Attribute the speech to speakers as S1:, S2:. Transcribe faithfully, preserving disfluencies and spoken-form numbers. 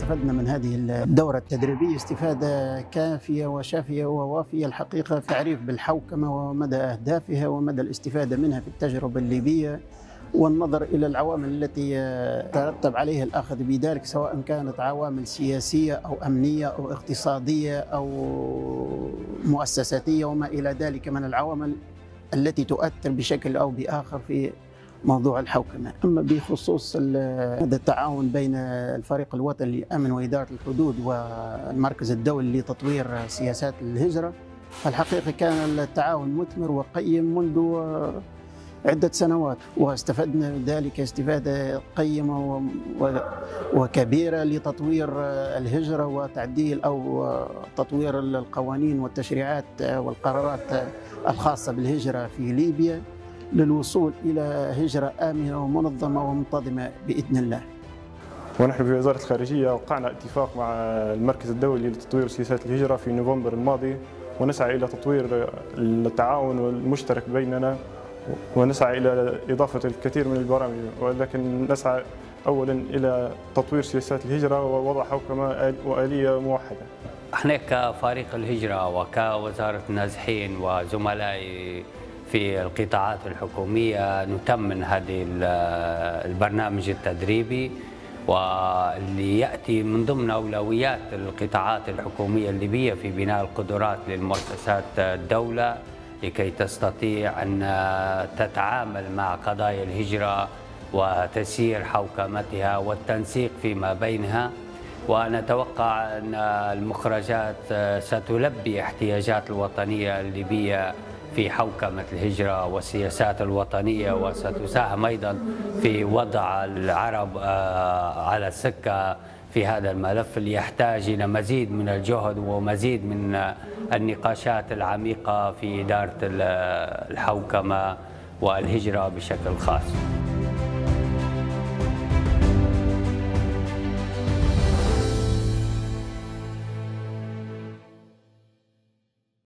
S1: استفدنا من هذه الدورة التدريبية استفادة كافية وشافية ووافية الحقيقة في تعريف بالحوكمة ومدى أهدافها ومدى الاستفادة منها في التجربة الليبية، والنظر إلى العوامل التي ترتب عليها الأخذ بذلك، سواء كانت عوامل سياسية أو أمنية أو اقتصادية أو مؤسساتية وما إلى ذلك من العوامل التي تؤثر بشكل أو بآخر في موضوع الحوكمة. أما بخصوص هذا التعاون بين الفريق الوطني للأمن وإدارة الحدود والمركز الدولي لتطوير سياسات الهجرة، فالحقيقة كان التعاون مثمر وقيم منذ عدة سنوات، واستفدنا من ذلك استفادة قيمة وكبيرة لتطوير الهجرة وتعديل أو تطوير القوانين والتشريعات والقرارات الخاصة بالهجرة في ليبيا للوصول إلى هجرة آمنة ومنظمة ومنتظمة بإذن الله.
S2: ونحن في وزارة الخارجية وقعنا اتفاق مع المركز الدولي لتطوير سياسات الهجرة في نوفمبر الماضي، ونسعى إلى تطوير التعاون المشترك بيننا، ونسعى إلى إضافة الكثير من البرامج، ولكن نسعى أولا إلى تطوير سياسات الهجرة ووضع حوكمة وآلية موحدة.
S3: احنا كفريق الهجرة وكوزارة النازحين وزملائي في القطاعات الحكومية نتمن هذه البرنامج التدريبي، واللي يأتي من ضمن أولويات القطاعات الحكومية الليبية في بناء القدرات للمؤسسات الدولة لكي تستطيع أن تتعامل مع قضايا الهجرة وتسيير حوكمتها والتنسيق فيما بينها. ونتوقع أن المخرجات ستلبي احتياجات الوطنية الليبية في حوكمة الهجرة والسياسات الوطنية، وستساهم أيضا في وضع العرب على السكة في هذا الملف اللي يحتاج إلى مزيد من الجهد ومزيد من النقاشات العميقة في إدارة الحوكمة والهجرة بشكل خاص.